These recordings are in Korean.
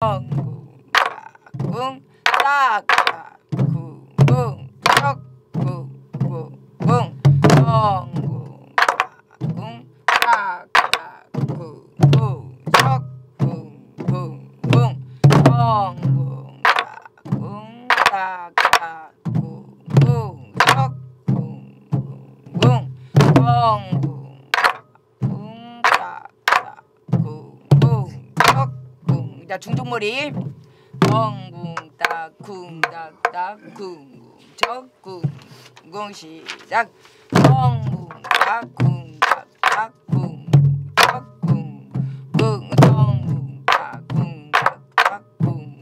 쿵쿵 딱딱 쿵쿵 척쿵쿵쿵 쿵쿵 딱딱 쿵쿵 척쿵쿵쿵 쿵쿵 딱딱 쿵쿵 척쿵쿵쿵 자, 중중머리 쿵쿵딱 쿵딱딱 쿵쿵 쿵쿵 시작 쿵쿵딱 쿵딱딱 쿵쿵 쿵쿵딱 쿵딱딱 쿵쿵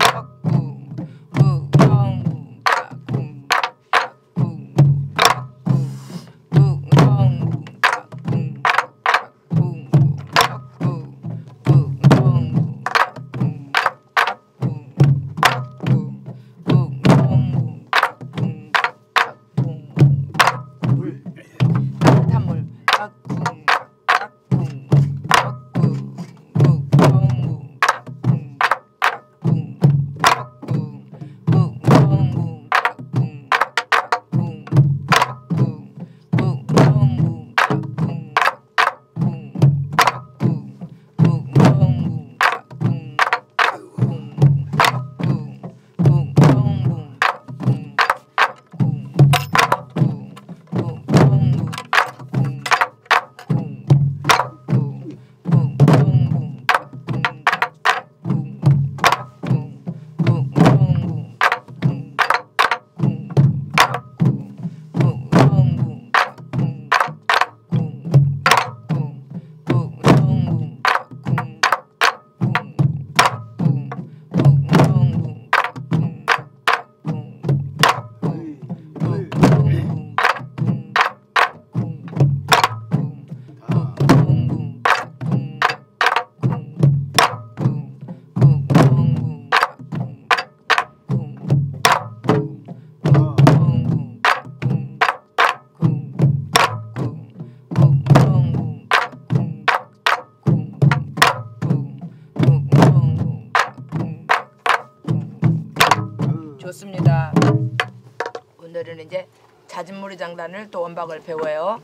좋습니다. 오늘은 이제 자진몰이 장단을 또 원박을 배워요.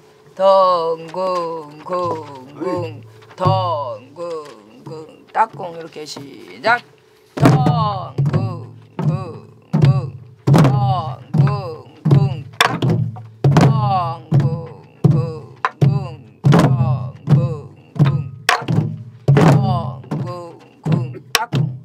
덩궁궁궁 덩궁궁 딱궁 이렇게 시작. 덩궁궁궁 덩궁궁 딱궁 덩궁궁궁 덩궁궁 딱궁 덩궁궁 딱궁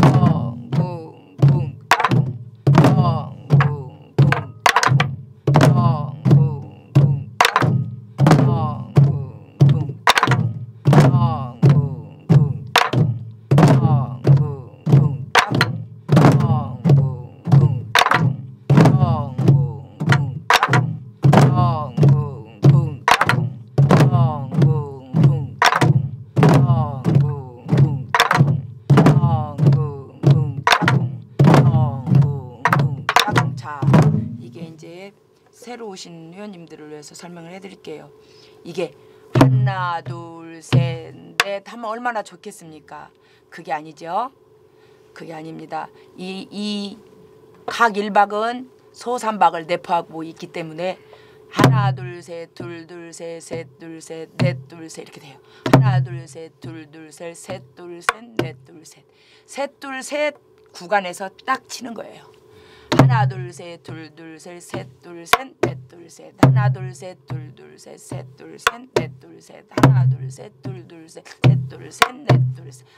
새로 오신 회원님들을 위해서 설명을 해드릴게요. 이게 하나 둘 셋 넷 하면 얼마나 좋겠습니까? 그게 아니죠. 그게 아닙니다. 이 각 1박은 소삼박을 내포하고 있기 때문에 하나 둘 셋 둘 둘 셋 셋 둘 셋 넷 둘 셋 이렇게 돼요. 하나 둘 셋 둘 둘 셋 셋 둘 셋 넷 둘 셋 셋 둘 셋 구간에서 딱 치는 거예요. 하나 둘 셋 둘 둘 셋 셋 둘 셋 넷 둘 셋 하나 둘 셋 둘 둘 셋 셋 둘 셋 넷 둘 셋 하나 둘 셋 둘 둘 셋 셋 둘 셋 넷 둘 셋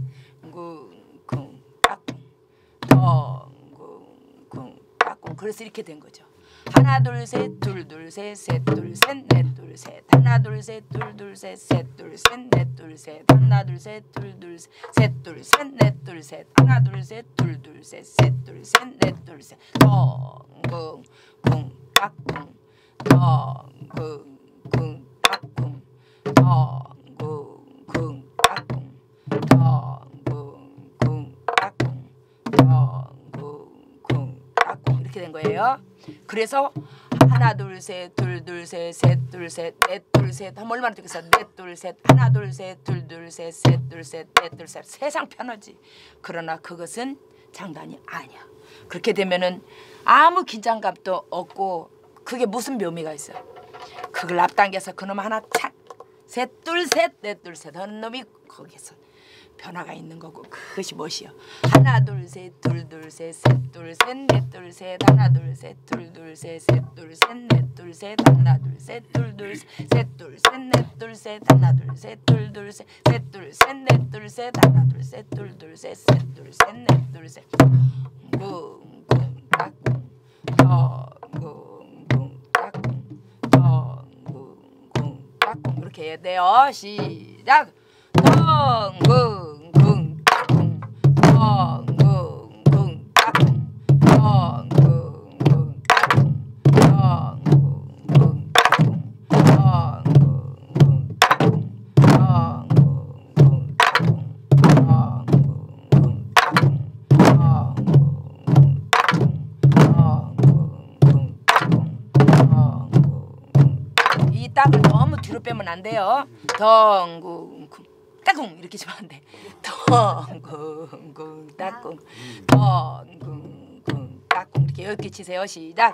쿵쿵 딱쿵 덩쿵쿵 딱쿵 그래서 이렇게 된 거죠. 하나 둘 셋 둘 둘 셋 셋 둘 셋 넷 둘 셋 하나 둘 셋 둘 둘 셋 셋 둘 셋 넷 둘 셋 하나 둘 셋 둘 둘 셋 둘 셋 넷 둘 셋 하나 둘 셋 둘 둘 셋 셋 둘 셋 넷 둘 셋 덩쿵쿵 딱쿵 덩쿵쿵 딱쿵 덩쿵쿵 딱쿵 덩쿵쿵 딱쿵 덩쿵쿵 딱쿵 이렇게 된 거예요. 그래서 하나 둘 셋 둘 둘 셋 셋 둘 셋 넷 둘 둘 셋 하면 얼마나 좋겠어. 넷 둘 셋 하나 둘 셋 둘 둘 셋 셋 둘 셋 넷 둘 셋 세상 편하지. 그러나 그것은 장단이 아니야. 그렇게 되면은 아무 긴장감도 없고 그게 무슨 묘미가 있어. 그걸 앞당겨서 그놈 하나 착 셋 둘 셋 넷 둘 셋 하는 놈이 거기서 변화가 있는 거고 그것이 무엇이요? 하나 둘 셋 둘 둘 셋 셋 둘 셋 넷 둘 셋 하나 둘 셋 둘 둘 셋 셋 둘 셋 넷 둘 셋 하나 둘 셋 둘 둘 셋 둘 셋 넷 둘 셋 하나 둘 셋 둘 둘 셋 셋 둘 셋 넷 둘 셋 하나 둘 셋 둘 둘 셋 셋 둘 셋 넷 둘 셋 쿵쿵 따쿵 쿵쿵 따쿵 쿵쿵 따쿵 이렇게 해야 돼요. 시작. 쿵쿵 따쿵 쿵쿵 따쿵 쿵쿵 따쿵 쿵쿵 이 딱을 너무 뒤로 빼면 안 돼요. 덩궁 따궁 이렇게 치면 안 돼. 덩궁궁 따궁 덩궁궁 따궁 이렇게 10개 치세요. 시작.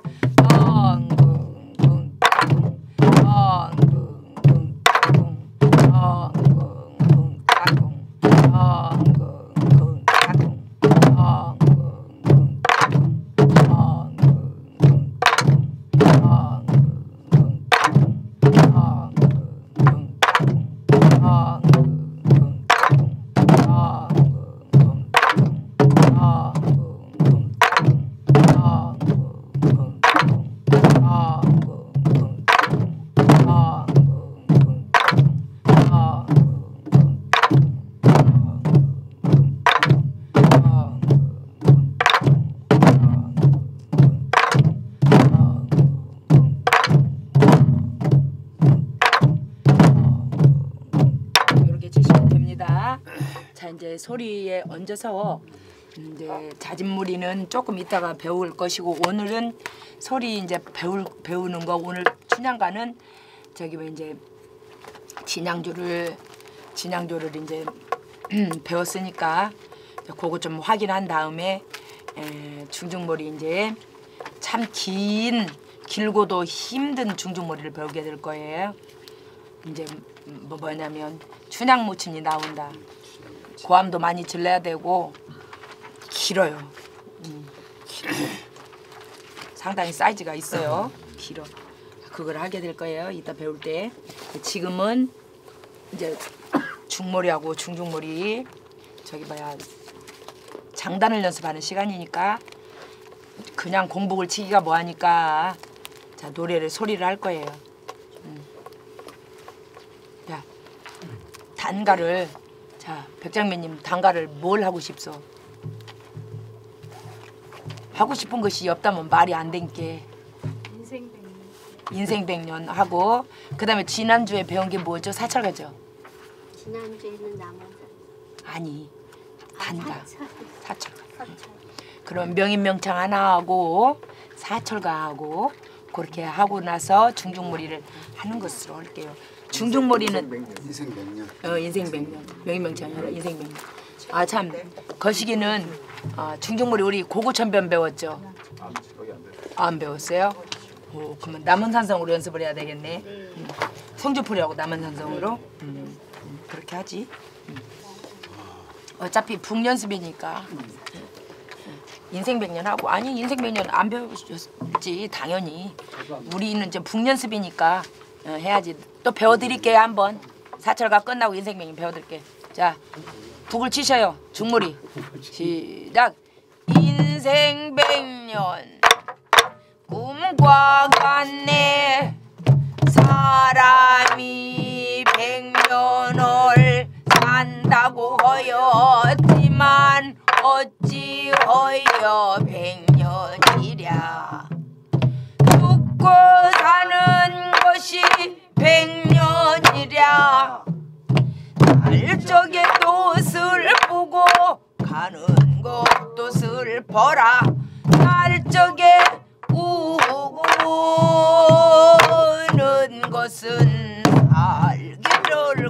덩궁궁 따궁 덩궁궁 따궁 덩궁궁 따궁 덩궁궁 따궁 덩궁궁 자 이제 소리에 얹어서 이제 자진무리는 조금 이따가 배울 것이고 오늘은 소리 이제 배우는 거 오늘 춘향가는 저기 뭐 이제 진양조를 이제 배웠으니까 그거 좀 확인한 다음에 중중머리 이제 참 길고도 힘든 중중머리를 배우게 될 거예요. 이제 뭐냐면 춘향모친이 나온다. 고함도 많이 질러야 되고 길어요. 상당히 사이즈가 있어요. 길어. 그걸 하게 될 거예요. 이따 배울 때. 지금은 이제 중머리하고 중중머리 저기 뭐야 장단을 연습하는 시간이니까 그냥 공복을 치기가 뭐하니까 자 노래를 소리를 할 거예요. 야 단가를 자 백장면님 단가를 뭘 하고 싶소? 하고 싶은 것이 없다면 말이 안 된게 인생백년 하고 그다음에 지난주에 배운 게 뭐죠? 사철가죠? 지난주에는 남아서 아니 단가 사철가. 그럼 명인명창 하나 하고 사철가 하고 그렇게 하고 나서 중중머리를 하는 것으로 할게요. 중중머리는 인생백년. 인생백년 명인명창이 아니라 인생백년. 아 참 거시기는 중중머리 우리 고구천변 배웠죠? 안 배웠어요? 오, 그러면 남원산성으로 연습을 해야 되겠네. 성주풀이하고 남원산성으로 그렇게 하지. 어차피 북연습이니까 인생백년 하고 아니 인생백년 안 배우셨지 당연히. 우리는 이제 북연습이니까 해야지. 또 배워드릴게요 한번. 사철가 끝나고 인생백년 배워드릴게. 자 북을 치셔요. 중머리 시작. 인생백년 꿈과 같네 사람이 백년을 산다고 하였지만 어찌하여 백년이랴. 죽고 사는 것이 백년이랴. 날적에 돛을 보고 가는 것도 슬퍼라. 날적에 우는 것은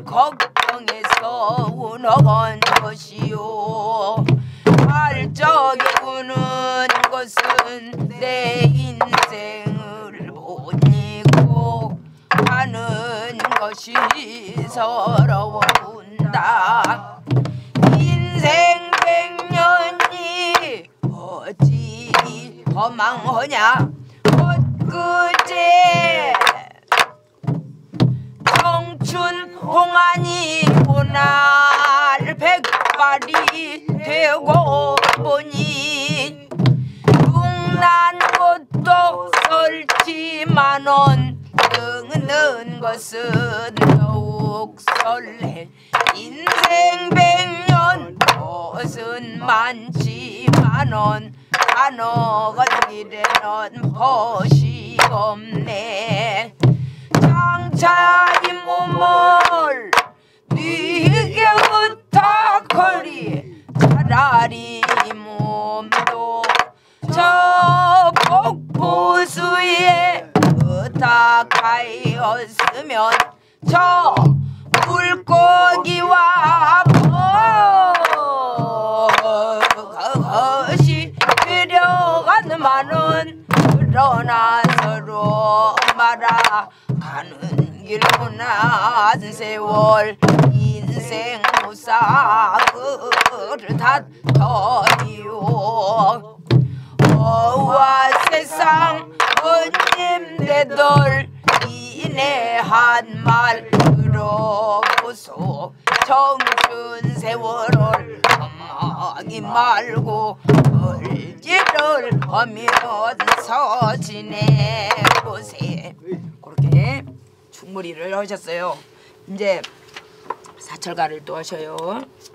걱정해서 운어간 것이요 발적이 우는 것은 내 인생을 못 잊고 가는 것이 서러운다. 인생 100년이 어찌 허망하냐. 엊그제 청춘 홍안이 오날 백발이 되고 보니 육난 것도 설지만은 늙는 것은 더욱 설레. 인생 100년 것은 많지만은 간혹은 길에는 벗이 없네. 장차 이 몸을 네게 부탁하리. 차라리 이 몸도 저 복부수에 부탁하였으면 저 물고기와 그것이 필요하지만은 그러나 서로 말아가는 길구나. 세월 인생 무사그를 다터리오. 어와 세상 언님네들 이내 한 말 들어보소. 청춘 세월을 험하기 말고 벌지를 하면서 지내보세. 그렇게 충무리를 하셨어요. 이제 사철가를 또 하셔요.